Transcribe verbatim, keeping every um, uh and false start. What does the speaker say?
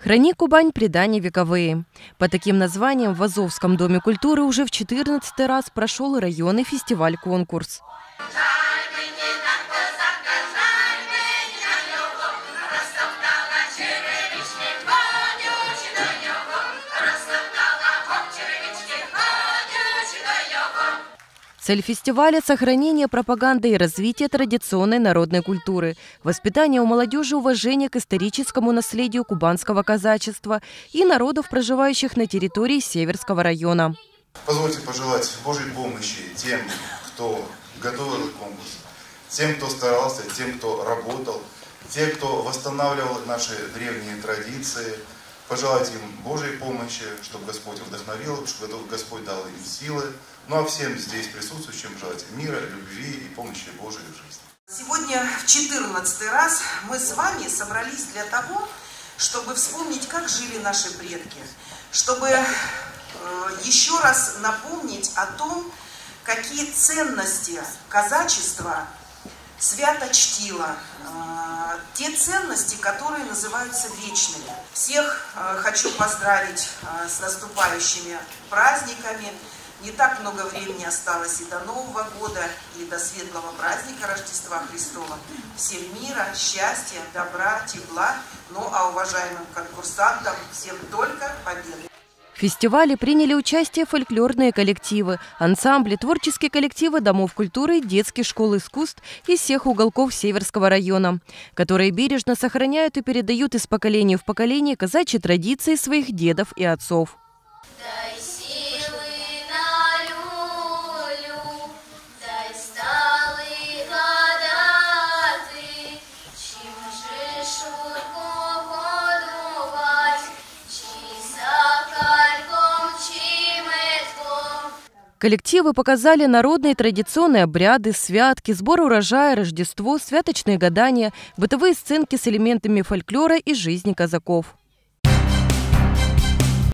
«Храни Кубань. Предания вековые». По таким названиям в Азовском доме культуры уже в четырнадцатый раз прошел районный фестиваль-конкурс. Цель фестиваля – сохранение, пропаганда и развитие традиционной народной культуры, воспитание у молодежи уважения к историческому наследию кубанского казачества и народов, проживающих на территории Северского района. Позвольте пожелать Божьей помощи тем, кто готовил конкурс, тем, кто старался, тем, кто работал, тем, кто восстанавливал наши древние традиции. Пожелать им Божьей помощи, чтобы Господь вдохновил, чтобы Господь дал им силы. Ну а всем здесь присутствующим желать мира, любви и помощи Божией в жизни. Сегодня в четырнадцатый раз мы с вами собрались для того, чтобы вспомнить, как жили наши предки, чтобы э, еще раз напомнить о том, какие ценности казачества свято чтило, э, те ценности, которые называются вечными. Всех э, хочу поздравить э, с наступающими праздниками. Не так много времени осталось и до Нового года, и до светлого праздника Рождества Христова. Всем мира, счастья, добра, тепла. Ну а уважаемым конкурсантам всем только победы. В фестивале приняли участие фольклорные коллективы, ансамбли, творческие коллективы домов культуры, детских школ искусств из всех уголков Северского района, которые бережно сохраняют и передают из поколения в поколение казачьи традиции своих дедов и отцов. Коллективы показали народные традиционные обряды, святки, сбор урожая, Рождество, святочные гадания, бытовые сценки с элементами фольклора и жизни казаков.